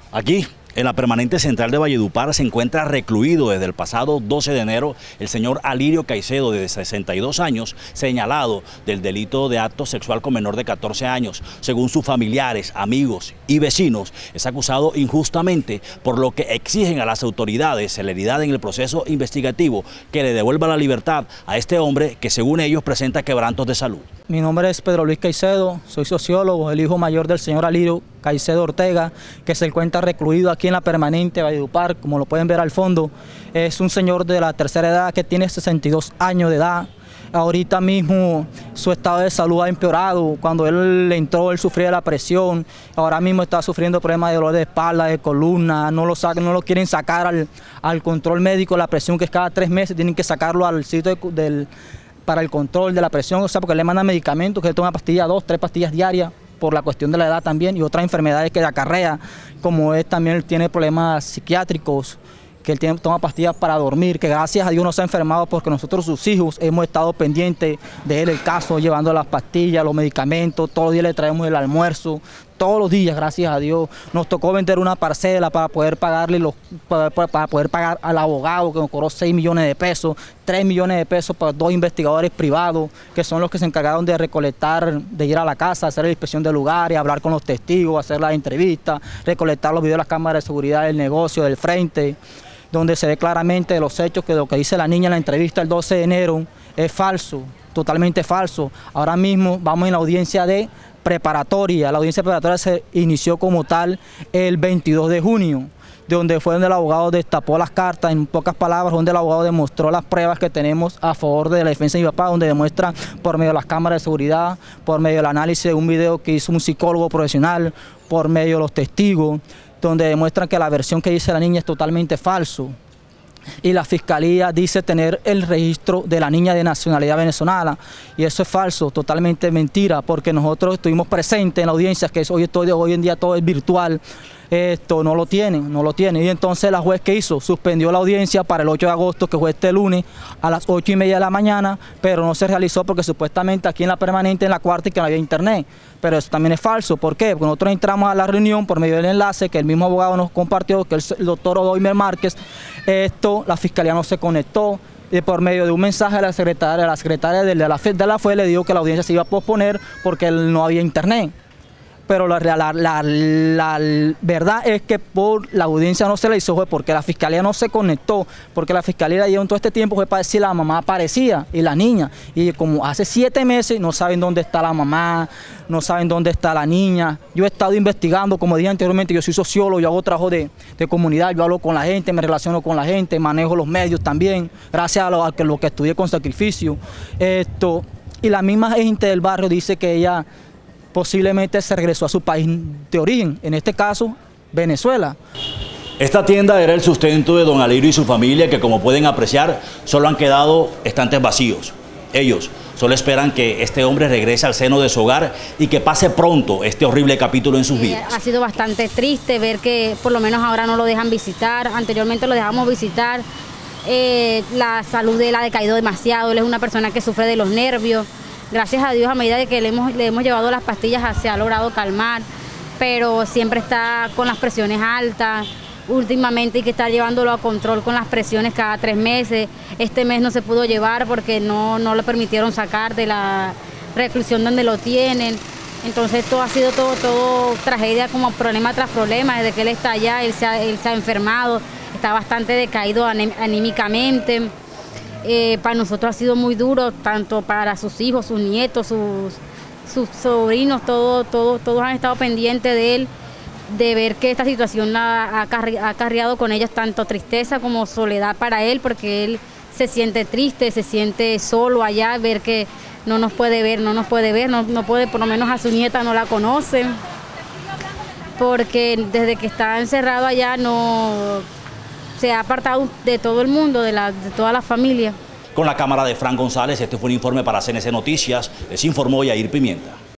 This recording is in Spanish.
Aquí, en la permanente central de Valledupar, se encuentra recluido desde el pasado 12 de enero el señor Alirio Caicedo, de 62 años, señalado del delito de acto sexual con menor de 14 años. Según sus familiares, amigos y vecinos, es acusado injustamente, por lo que exigen a las autoridades celeridad en el proceso investigativo, que le devuelva la libertad a este hombre que, según ellos, presenta quebrantos de salud. Mi nombre es Pedro Luis Caicedo, soy sociólogo, el hijo mayor del señor Alirio Caicedo Ortega, que se encuentra recluido aquí en la permanente Valledupar, como lo pueden ver al fondo. Es un señor de la tercera edad que tiene 62 años de edad. Ahorita mismo su estado de salud ha empeorado. Cuando él entró, él sufría la presión. Ahora mismo está sufriendo problemas de dolor de espalda, de columna. No lo quieren sacar al control médico. La presión, que es cada 3 meses, tienen que sacarlo al sitio para el control de la presión, o sea, porque le mandan medicamentos, que él toma pastillas, 2, 3 pastillas diarias, por la cuestión de la edad también, y otras enfermedades que acarrea, como él también tiene problemas psiquiátricos, que él toma pastillas para dormir, que gracias a Dios no se ha enfermado, porque nosotros, sus hijos, hemos estado pendientes de él, el caso, llevando las pastillas, los medicamentos. Todos los días le traemos el almuerzo, todos los días, gracias a Dios. Nos tocó vender una parcela para poder pagarle para poder pagar al abogado, que nos cobró 6 millones de pesos, 3 millones de pesos para 2 investigadores privados, que son los que se encargaron de recolectar, de ir a la casa, hacer la inspección del lugar y hablar con los testigos, hacer las entrevistas, recolectar los videos de las cámaras de seguridad del negocio, del frente, donde se ve claramente los hechos, que lo que dice la niña en la entrevista el 12 de enero es falso, totalmente falso. Ahora mismo vamos en la audiencia de preparatoria. La audiencia preparatoria se inició como tal el 22 de junio, donde fue donde el abogado destapó las cartas, en pocas palabras, donde el abogado demostró las pruebas que tenemos a favor de la defensa de mi papá, donde demuestra por medio de las cámaras de seguridad, por medio del análisis de un video que hizo un psicólogo profesional, por medio de los testigos, donde demuestran que la versión que dice la niña es totalmente falso. Y la fiscalía dice tener el registro de la niña de nacionalidad venezolana, y eso es falso, totalmente mentira, porque nosotros estuvimos presentes en la audiencia, que hoy en día todo es virtual. Esto no lo tiene, y entonces la juez, ¿qué hizo? Suspendió la audiencia para el 8 de agosto, que fue este lunes, a las 8:30 de la mañana, pero no se realizó porque supuestamente aquí en la permanente, en la cuarta, y que no había internet. Pero eso también es falso. ¿Por qué? Porque nosotros entramos a la reunión por medio del enlace que el mismo abogado nos compartió, que el doctor Odoimer Márquez. La fiscalía no se conectó. Y por medio de un mensaje a la secretaria de la FUE le dijo que la audiencia se iba a posponer porque no había internet. Pero la verdad es que la audiencia no se la hizo, fue porque la fiscalía no se conectó, porque la fiscalía llevó todo este tiempo fue para decir la mamá aparecía y la niña, y como hace 7 meses no saben dónde está la mamá, no saben dónde está la niña. Yo he estado investigando, como dije anteriormente, yo soy sociólogo, yo hago trabajo de comunidad, yo hablo con la gente, me relaciono con la gente, manejo los medios también, gracias a lo que estudié con sacrificio. Y la misma gente del barrio dice que ella posiblemente se regresó a su país de origen, en este caso, Venezuela. Esta tienda era el sustento de don Alirio y su familia, que, como pueden apreciar, solo han quedado estantes vacíos. Ellos solo esperan que este hombre regrese al seno de su hogar y que pase pronto este horrible capítulo en sus vidas. Ha sido bastante triste ver que por lo menos ahora no lo dejan visitar. Anteriormente lo dejamos visitar. La salud de él ha decaído demasiado. Él es una persona que sufre de los nervios. Gracias a Dios, a medida de que le hemos llevado las pastillas, se ha logrado calmar, pero siempre está con las presiones altas. Últimamente hay que estar llevándolo a control con las presiones cada 3 meses. Este mes no se pudo llevar porque no le permitieron sacar de la reclusión donde lo tienen. Entonces todo ha sido todo tragedia, como problema tras problema. Desde que él está allá, él se ha enfermado, está bastante decaído anímicamente. Para nosotros ha sido muy duro, tanto para sus hijos, sus nietos, sus sobrinos, todos han estado pendientes de él, de ver que esta situación ha acarreado con ellos tanto tristeza como soledad para él, porque él se siente triste, se siente solo allá, ver que no nos puede ver, no puede, por lo menos a su nieta no la conoce, porque desde que está encerrado allá se ha apartado de todo el mundo, de toda la familia. Con la cámara de Fran González, este fue un informe para CNC Noticias. Les informó Yair Pimienta.